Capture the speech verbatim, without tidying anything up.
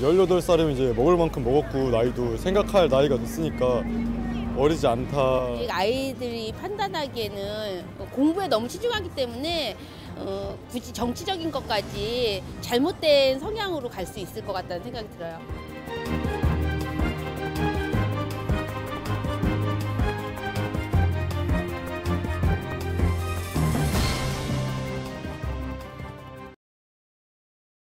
열여덟 살이면 이제 먹을 만큼 먹었고 나이도 생각할 나이가 됐으니까 어리지 않다. 아이들이 판단하기에는 공부에 너무 치중하기 때문에 어, 굳이 정치적인 것까지 잘못된 성향으로 갈 수 있을 것 같다는 생각이 들어요.